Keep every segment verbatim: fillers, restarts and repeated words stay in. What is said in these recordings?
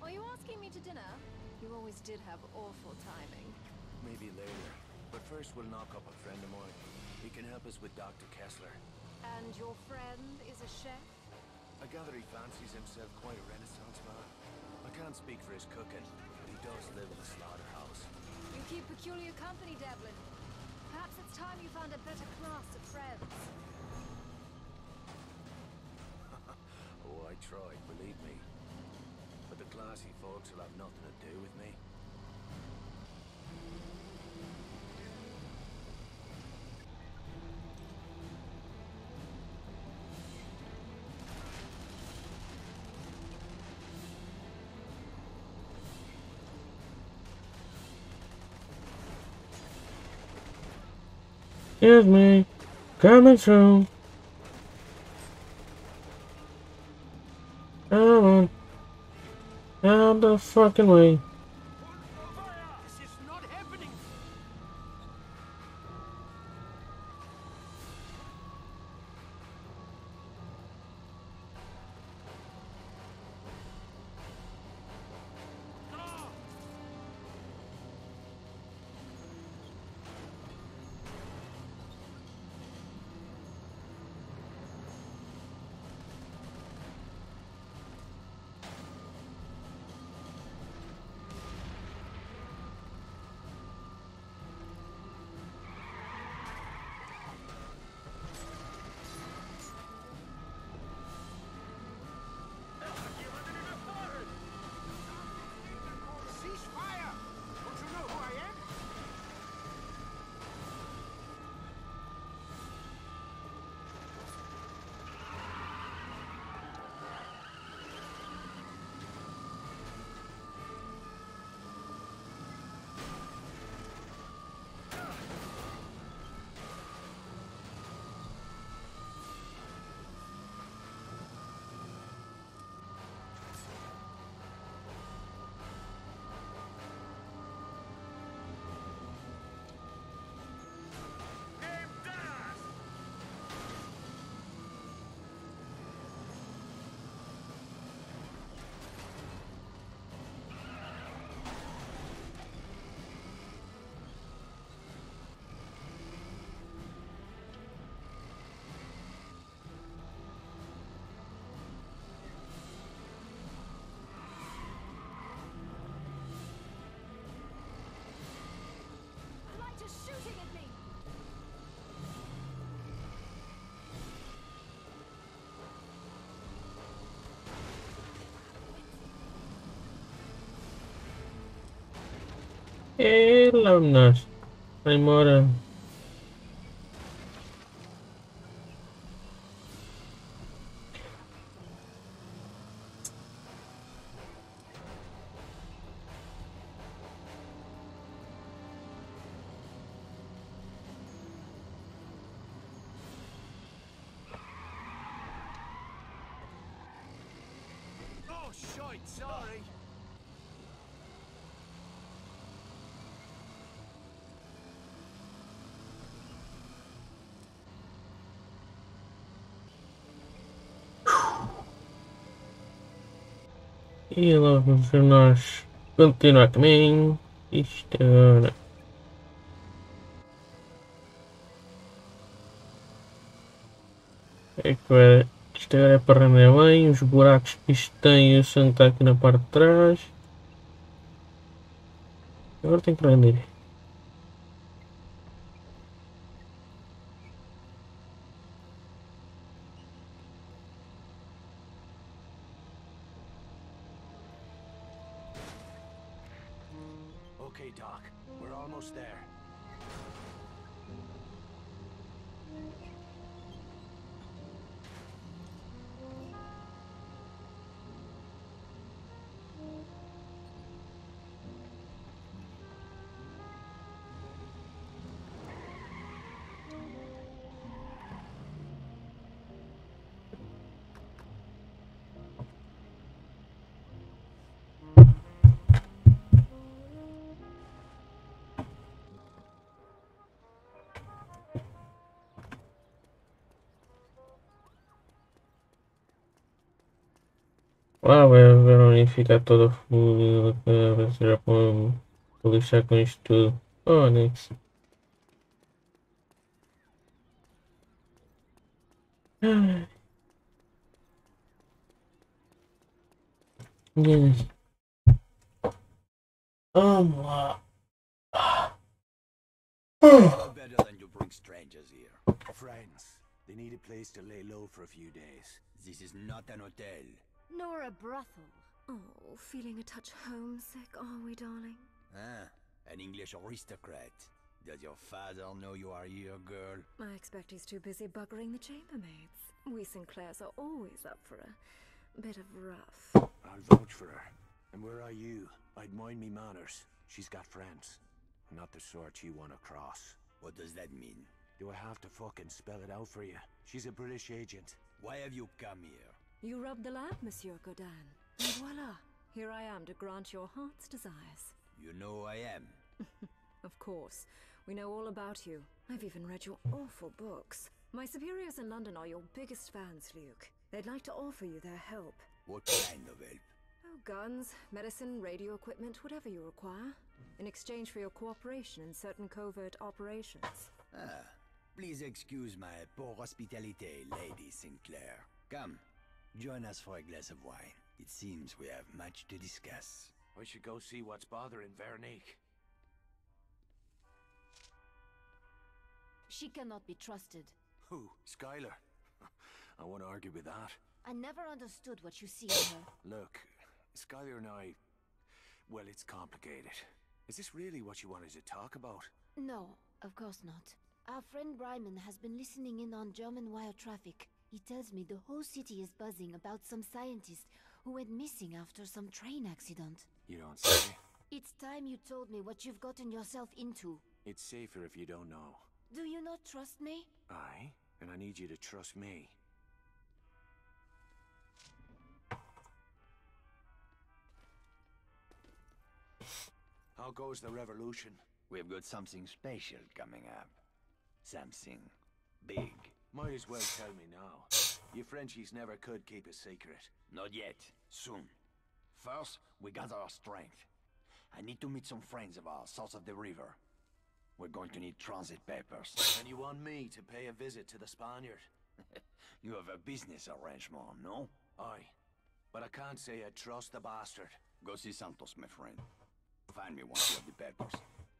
Are you asking me to dinner? You always did have awful timing. Maybe later. But first we'll knock up a friend of mine. He can help us with Doctor Kessler. And your friend is a chef? I gather he fancies himself quite a Renaissance man. I can't speak for his cooking, but he does live in a slaughterhouse. You keep peculiar company, Devlin. Perhaps it's time you found a better class of friends. Oh, I tried, believe me. But the classy folks will have nothing to do with me. Excuse me. Coming soon. Come on. Out the fucking way. This is not happening! Shooting at me! Alumnus. I'm more. Oh, shite, sorry! E vamos nós continuar caminho. Isto agora. É que vai. Isto agora é para render bem. Os buracos que isto tem, o sangue está aqui na parte de trás. Agora tem que render. Okay, Doc. We're almost there. Lá vai a Verônica ficar toda fodida, cabeça já para para lixar com isto tudo. Oh, Nix. Ai, yes. Vamos lá. No better than you bring strangers here. Friends. They need a place to lay low for a few days. This is not an hotel. Nor a brothel. Oh, feeling a touch homesick, are we, darling? Ah, an English aristocrat. Does your father know you are here, girl? I expect he's too busy buggering the chambermaids. We Sinclairs are always up for a bit of rough. I'll vouch for her. And where are you? I'd mind me manners. She's got friends. Not the sort you want to cross. What does that mean? Do I have to fucking spell it out for you? She's a British agent. Why have you come here? You rubbed the lamp, Monsieur Godin. And voila, here I am to grant your heart's desires. You know who I am. Of course. We know all about you. I've even read your awful books. My superiors in London are your biggest fans, Luke. They'd like to offer you their help. What kind of help? Oh, guns, medicine, radio equipment, whatever you require. In exchange for your cooperation in certain covert operations. Ah, please excuse my poor hospitality, Lady Sinclair. Come, join us for a glass of wine. It seems we have much to discuss. We should go see what's bothering Veronique. She cannot be trusted. Who? Skylar? I won't argue with that. I never understood what you see in her. Look, Skylar and I... Well, it's complicated. Is this really what you wanted to talk about? No, of course not. Our friend Bryman has been listening in on German wire traffic. He tells me the whole city is buzzing about some scientist who went missing after some train accident. You don't say. It's time you told me what you've gotten yourself into. It's safer if you don't know. Do you not trust me? Aye, and I need you to trust me. How goes the revolution? We've got something special coming up. Something big. Might as well tell me now. You Frenchies never could keep a secret. Not yet. Soon. First, we gather our strength. I need to meet some friends of ours south of the river. We're going to need transit papers. And you want me to pay a visit to the Spaniard? You have a business arrangement, no? Aye. But I can't say I trust the bastard. Go see Santos, my friend. Find me once you have the papers.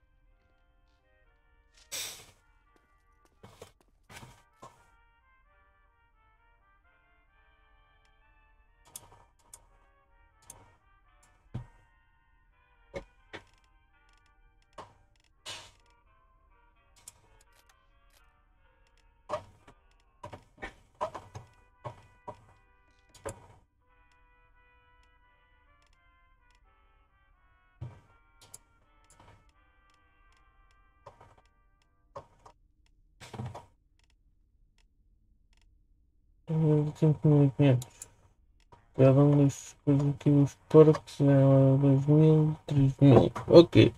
cinco mil e quinhentos. Cada um destes coisas aqui, os porcos, é dois mil, três mil. Ok.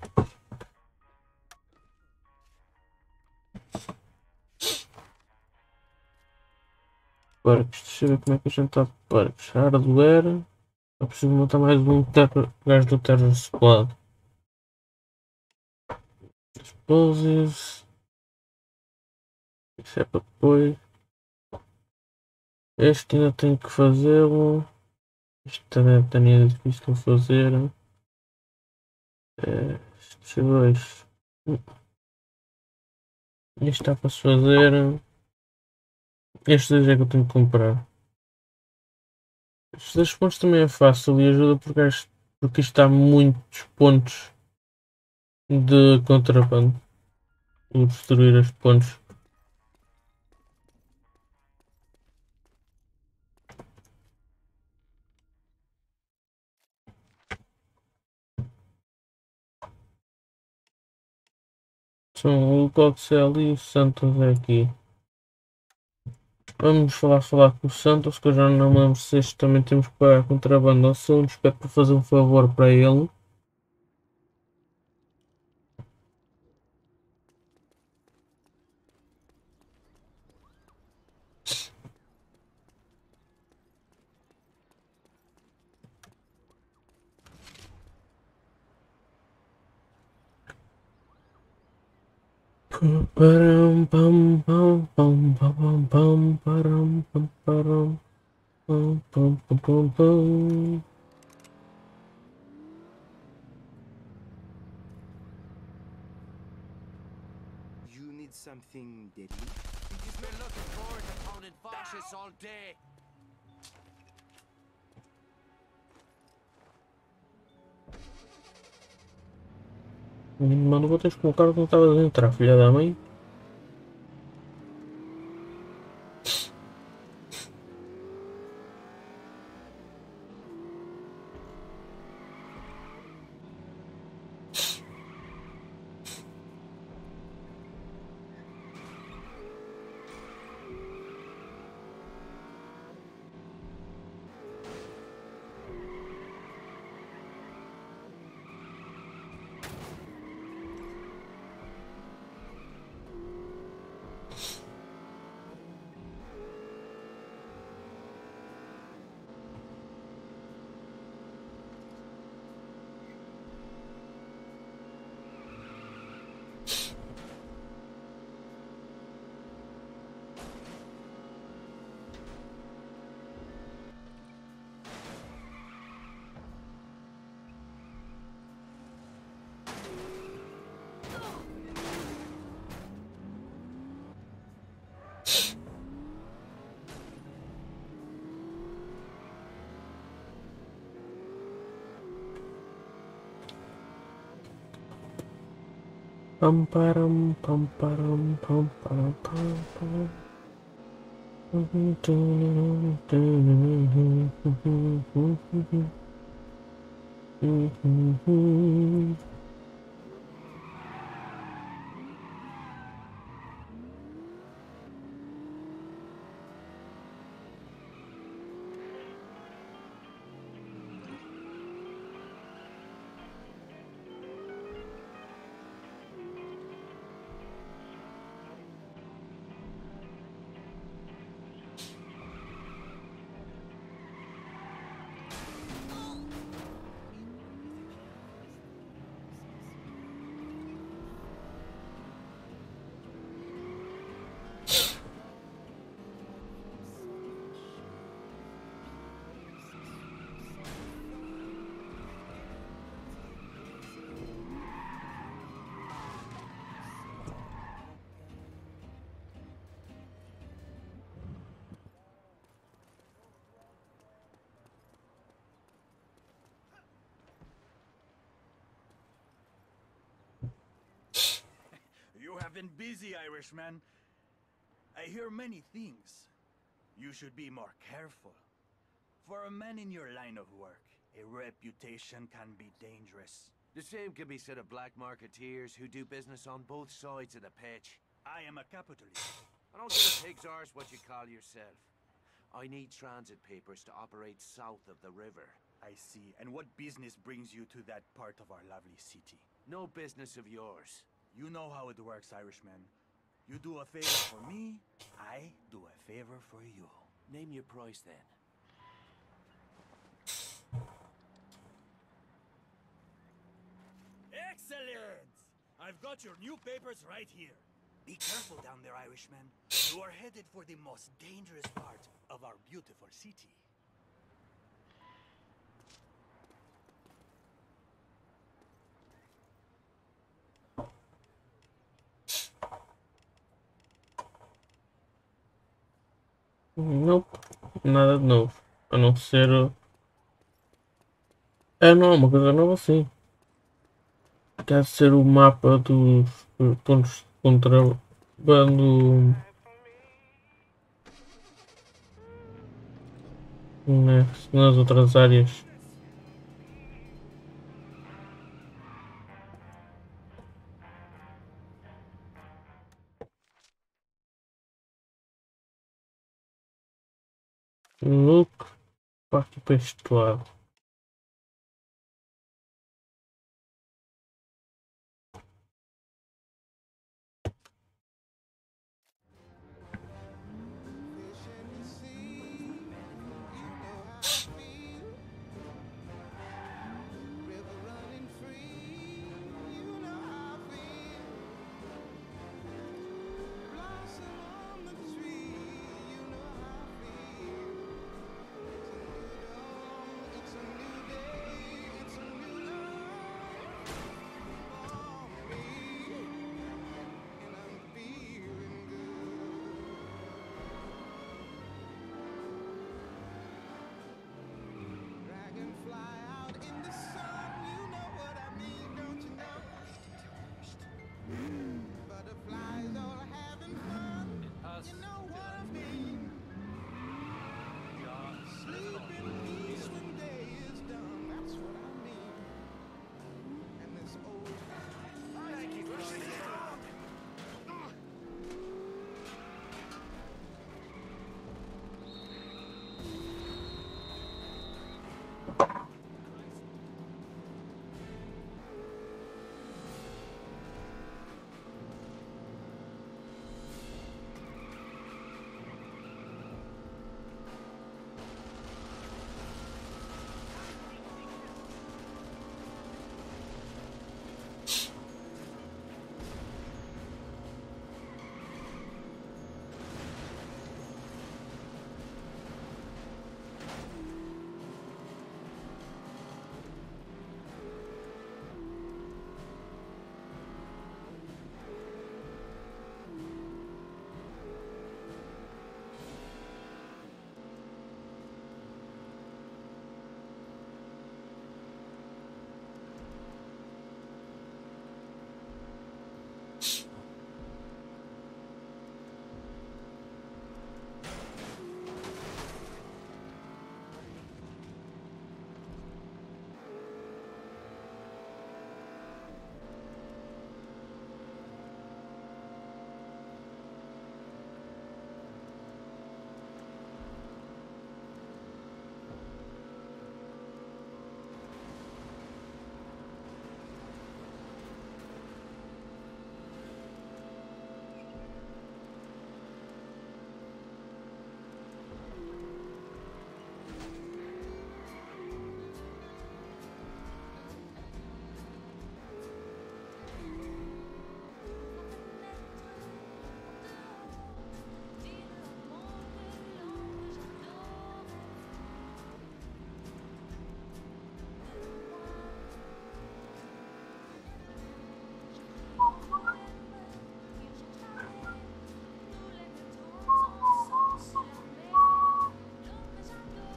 Porcos, deixa eu ver como é que a gente está de porcos. Hardware. Eu preciso montar mais um ter gajo do Terra Squad. Explosives. Isso é para depois. Este ainda tenho que fazê-lo. Este também é difícil de fazer. É, estes dois. Este está para se fazer. Estes dois é que eu tenho que comprar. Estes dois pontos também é fácil e ajuda porque, porque isto há muitos pontos de contrabando. Vou destruir estes pontos. São o Coxel e o Santos é aqui. Vamos falar, falar com o Santos, que eu já não me lembro se este também temos que pagar contrabando ou se eu nos pede para fazer um favor para ele. Param pam pam pam pam pam param pam param pam pam pam pam pam. You need something deadly? He's been looking forward to pounding fascists all day. Mano, vou ter que colocar que não estava a entrar, filha da mãe. Pam param pam param pam param pam pam. You have been busy, Irishman. I hear many things. You should be more careful. For a man in your line of work, a reputation can be dangerous. The same can be said of black marketeers who do business on both sides of the pitch. I am a capitalist. I don't give a pig's arse what you call yourself. I need transit papers to operate south of the river. I see. And what business brings you to that part of our lovely city? No business of yours. You know how it works, Irishman. You do a favor for me, I do a favor for you. Name your price then. Excellent! I've got your new papers right here. Be careful down there, Irishman. You are headed for the most dangerous part of our beautiful city. Nope, nada de novo. A não ser. É, não é uma coisa nova sim. Quer ser o mapa dos pontos de contrabando. Né, nas outras áreas. Look para aqui para este lado.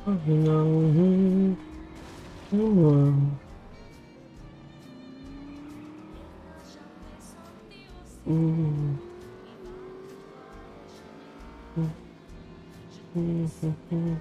No. No. Mm. Mm-hmm.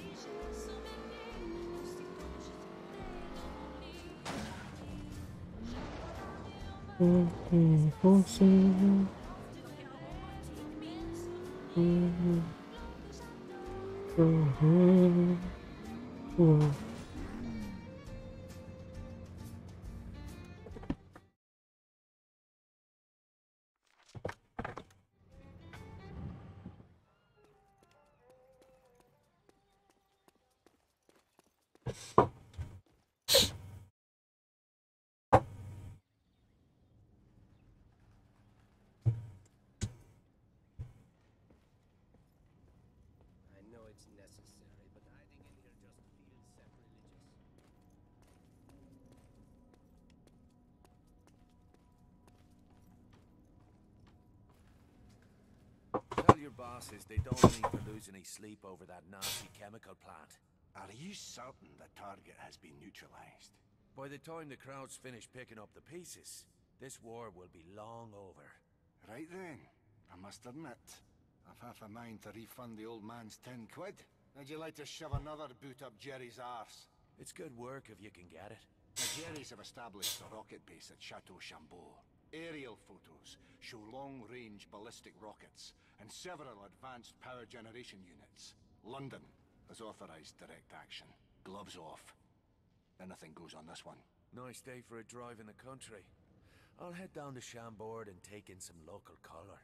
Tell your bosses they don't need to lose any sleep over that nasty chemical plant. Are you certain the target has been neutralized? By the time the crowds finish picking up the pieces, this war will be long over. Right then. I must admit, I've half a mind to refund the old man's ten quid. Would you like to shove another boot up Jerry's arse? It's good work if you can get it. The Jerrys have established a rocket base at Chateau Chambeau. Aerial photos show long-range ballistic rockets and several advanced power generation units. London has authorized direct action. Gloves off. Anything goes on this one. Nice day for a drive in the country. I'll head down to Chambord and take in some local color.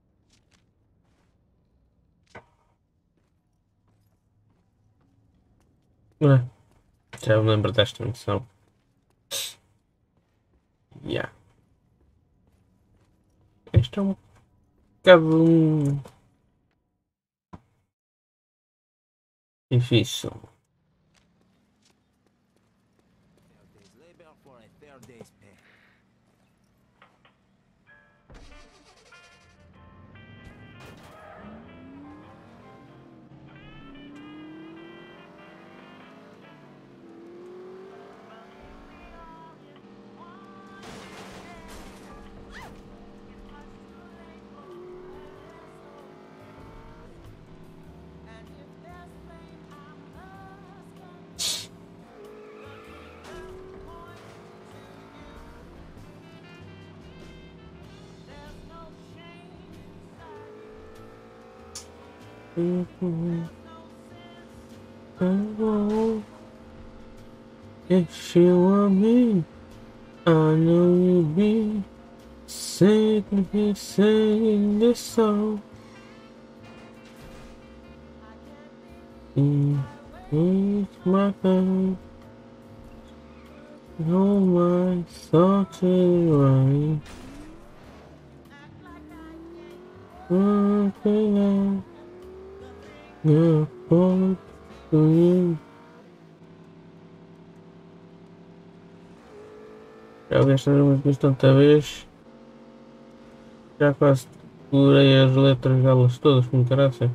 É, já me lembro desta missão. Yeah. Este é um bocado um... difícil. If you want me, I know you'll be singing, singing this song. It's my time. No, my thoughts are right. Nothing else for you. Já vi estas músicas tanta vez, já quase decorei as letras delas todas, como caraça.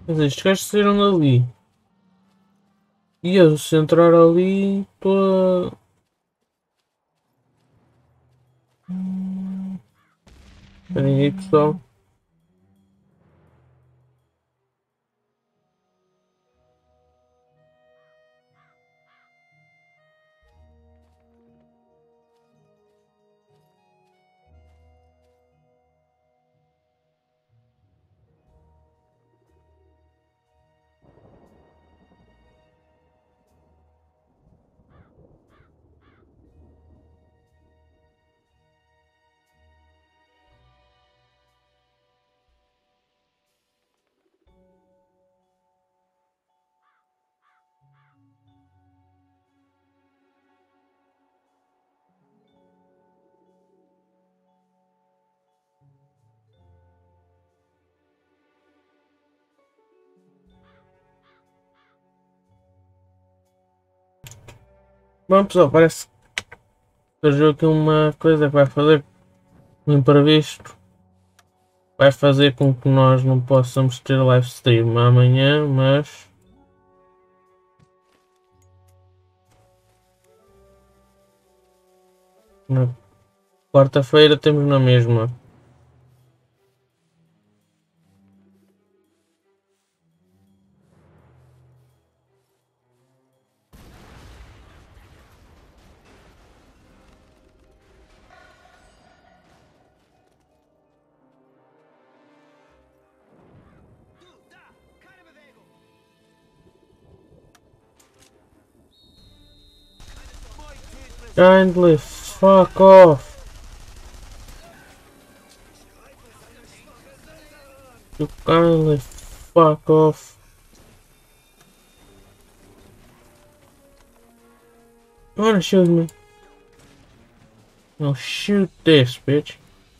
Quer dizer, estes gajos saíram dali. E eu, se entrar ali, estou a... Esperem aí, pessoal. Bom, pessoal, parece que surgiu aqui uma coisa que vai fazer um imprevisto. Vai fazer com que nós não possamos ter live stream amanhã, mas na quarta-feira temos na mesma. Kindly fuck off. You kindly fuck off. You wanna shoot me? I'll shoot this, bitch.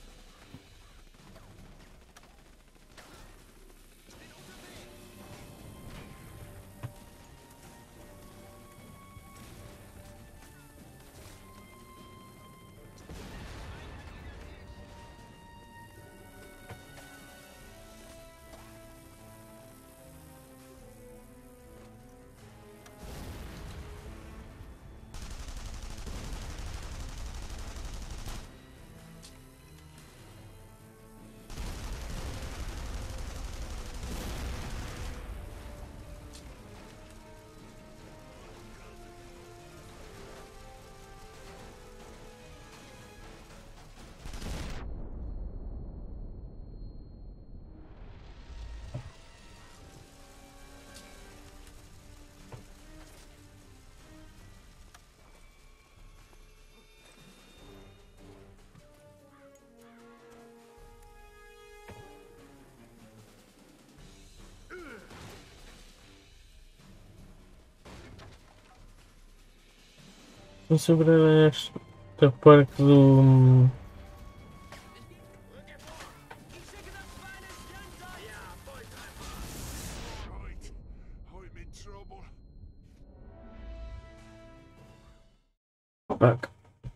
Sobre esta parte do... Fuck.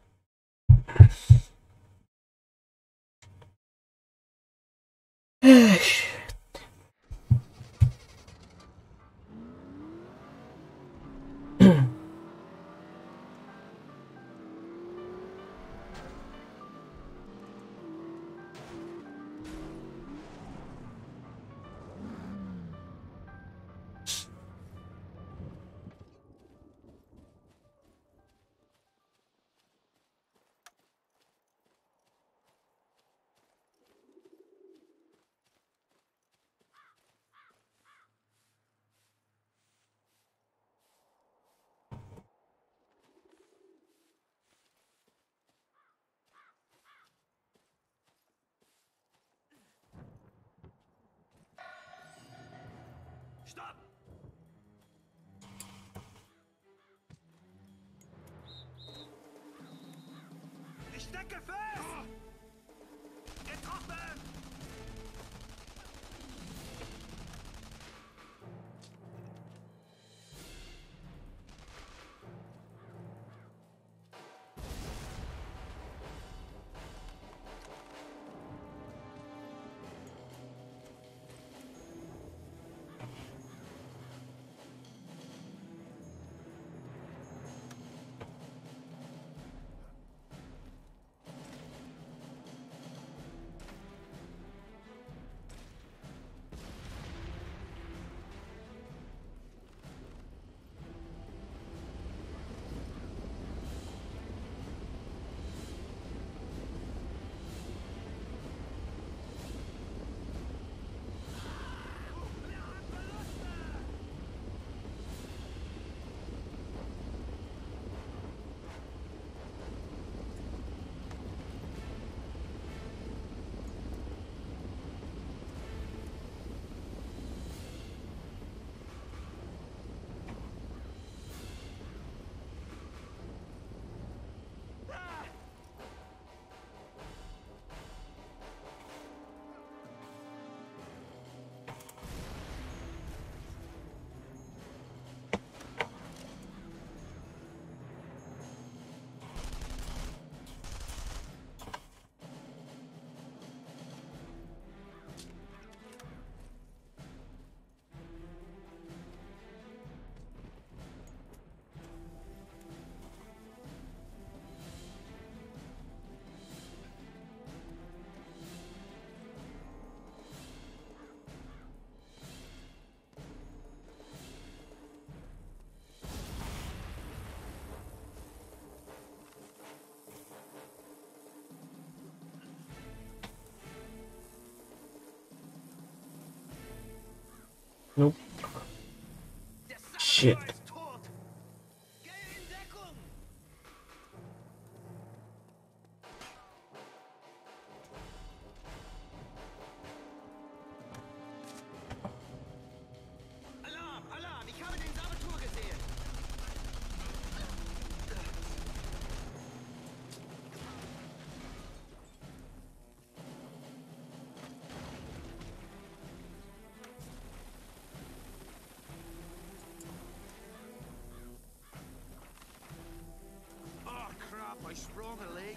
Stop! Ich stecke fest! Getroffen! Nope. Shit. Alarm! Alarm! Ich habe den Saboteur gesehen! Oh crap, I sprung a leak.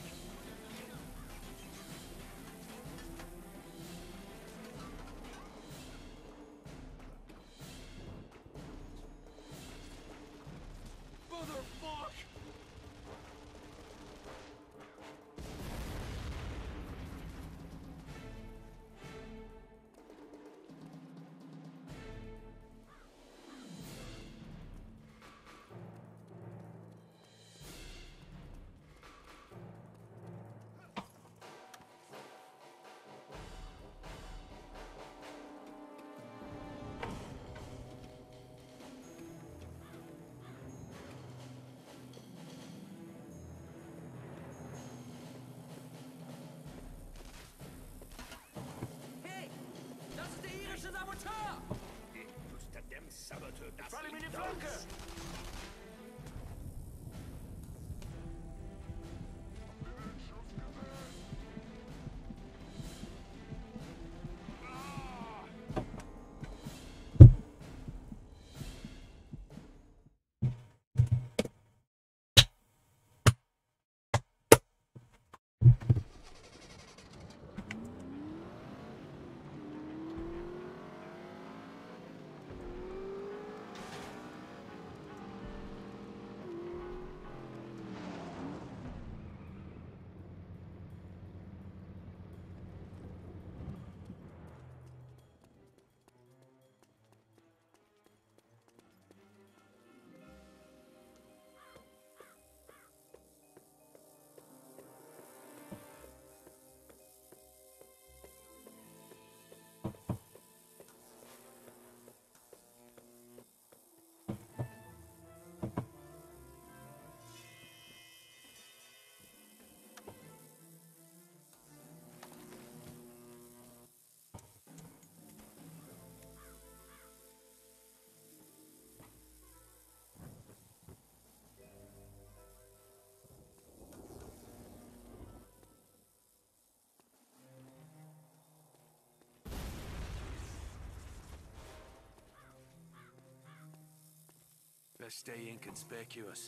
Motherfuck! Hey! Das ist der irische Saboteur! Fall ihm in die Flanke! Best stay inconspicuous.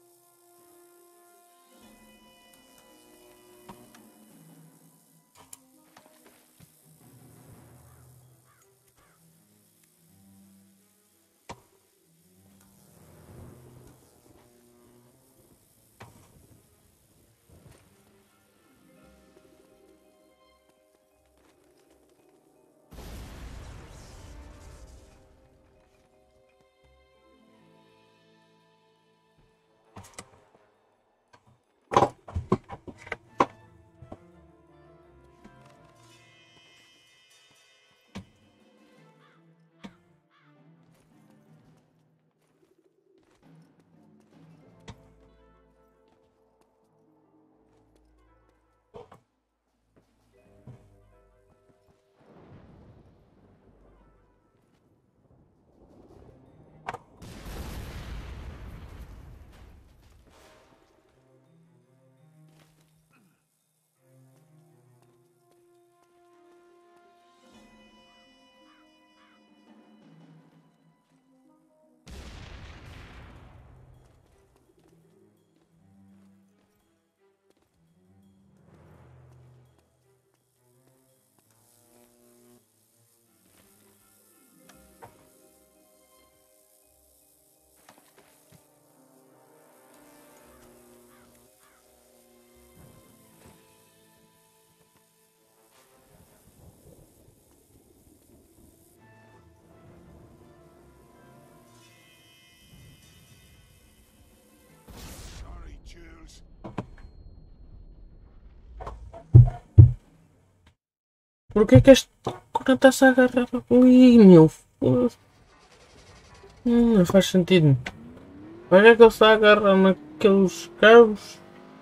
Jules. Por que é que este cona está-se a agarrar? Ui, meu foda-se. Hum, não faz sentido. Para que é que ele está a agarrar naqueles cabos?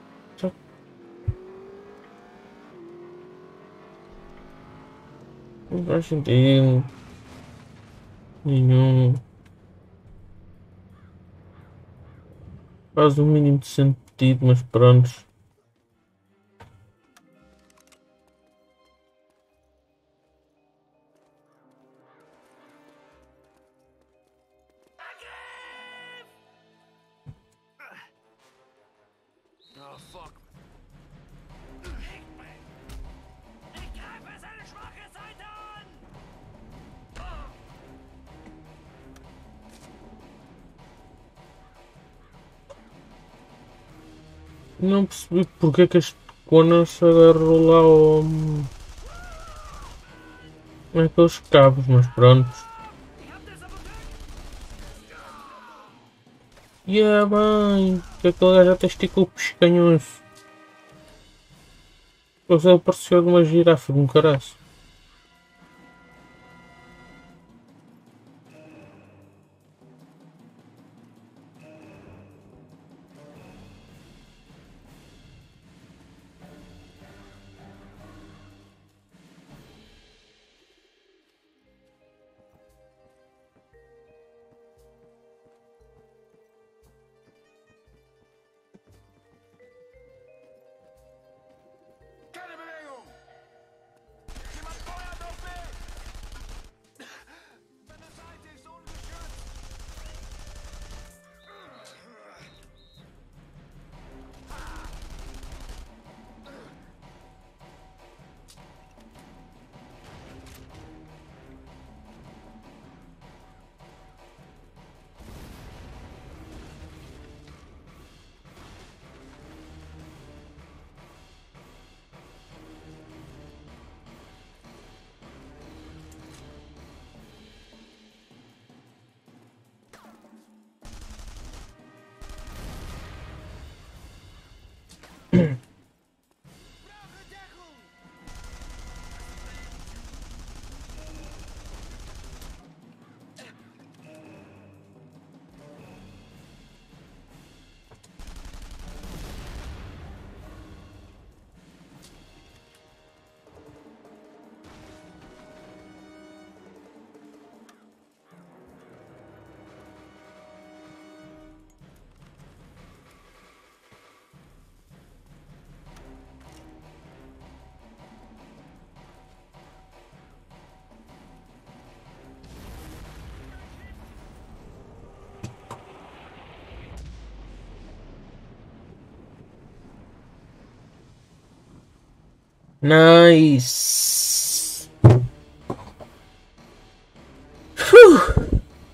Não faz sentido nenhum. Faz o mínimo de sentido, mas pronto. Oh, fuck. Ich greife seine schwache Seite an! Não percebi porque é que este Conan se agarrou lá ao... naqueles cabos, mas pronto. E é bem, que aquele gajo até esticou o pescanhoso. Pois ele pareceu de uma girafa de um caraço. Keine Bewegung! Jemand feuert auf mich! Meine Seite ist ungeschützt! Nice. Whew.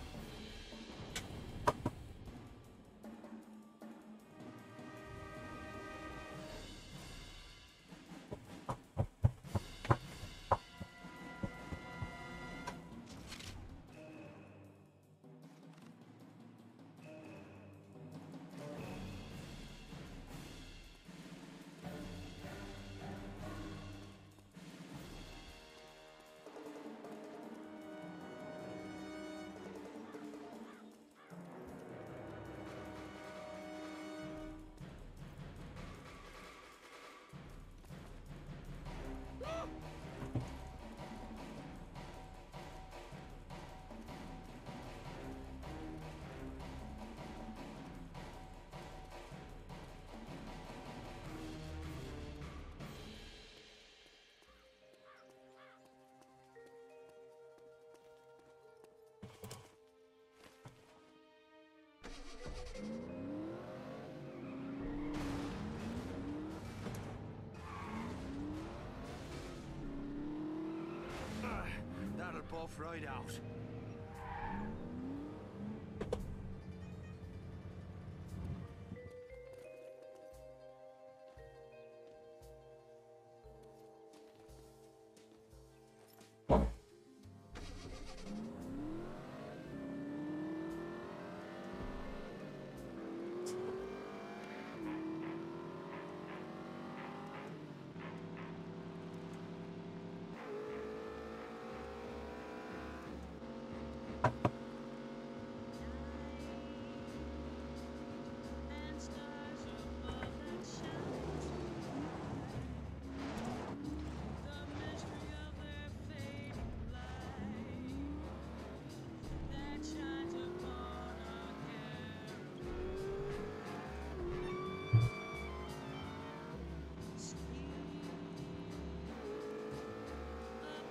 That'll buff right out.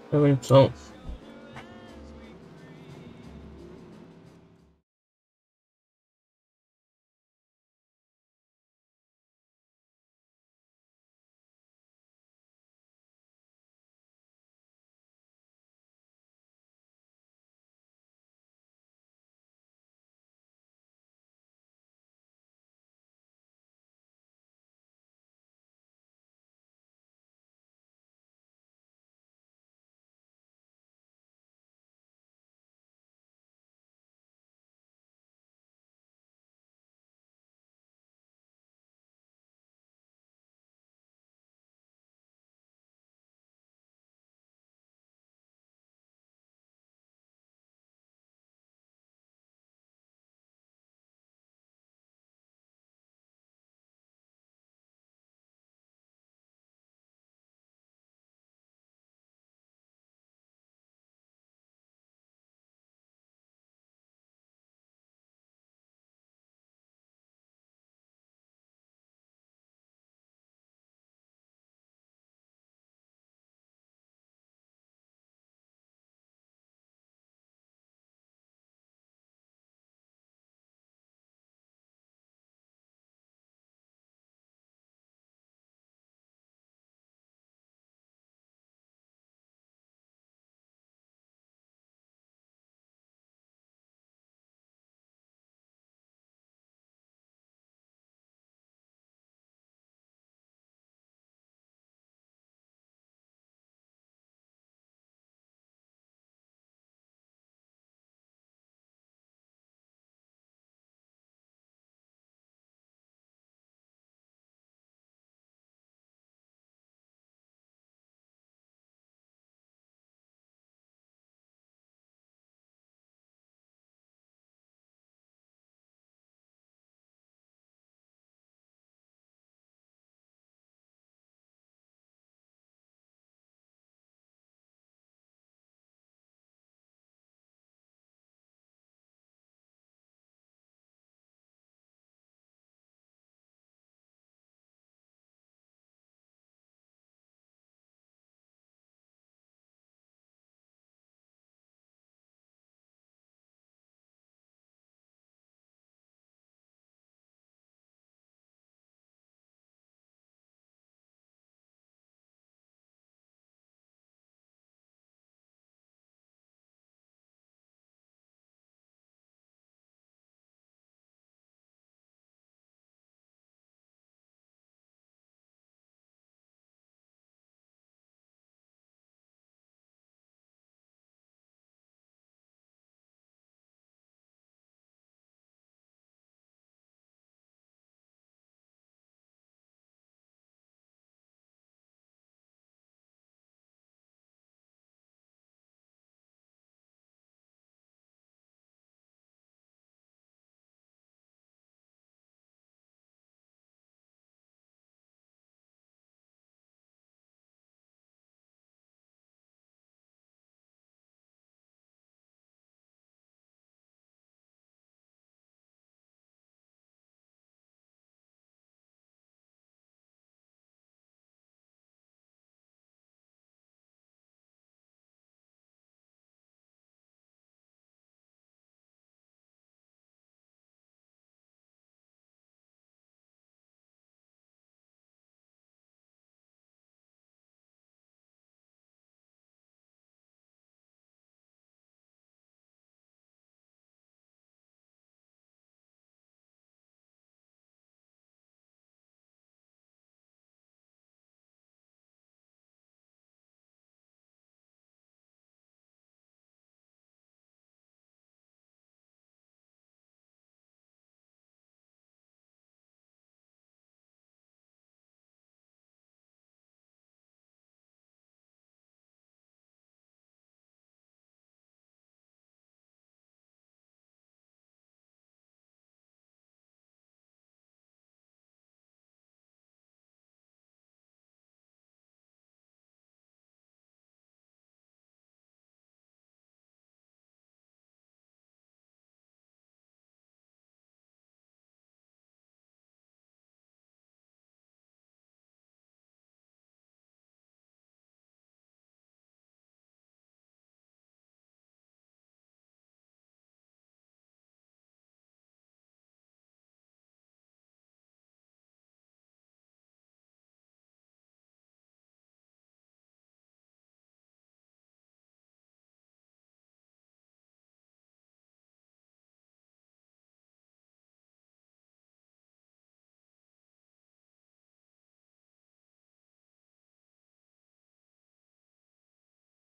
Tá bem, pessoal.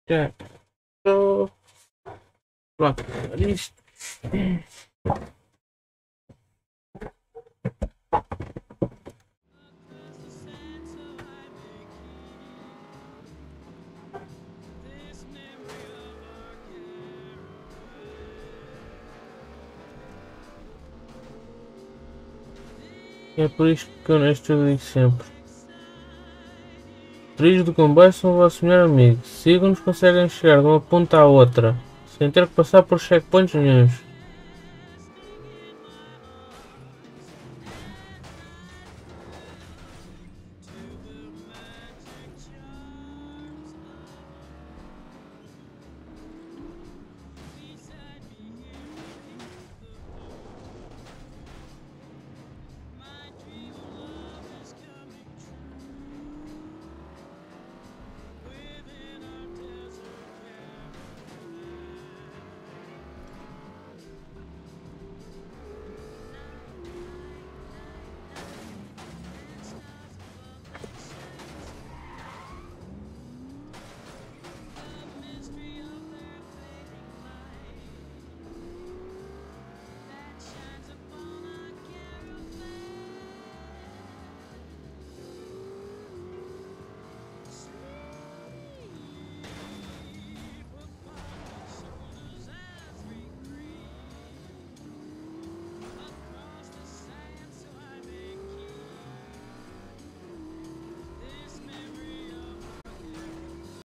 Já. Estou. Pronto, isto. É por isto que eu neste eu digo sempre. Trilhos do comboio são o vosso melhor amigo. Sigam-nos, conseguem chegar de uma ponta à outra, sem ter que passar por checkpoints nenhuns.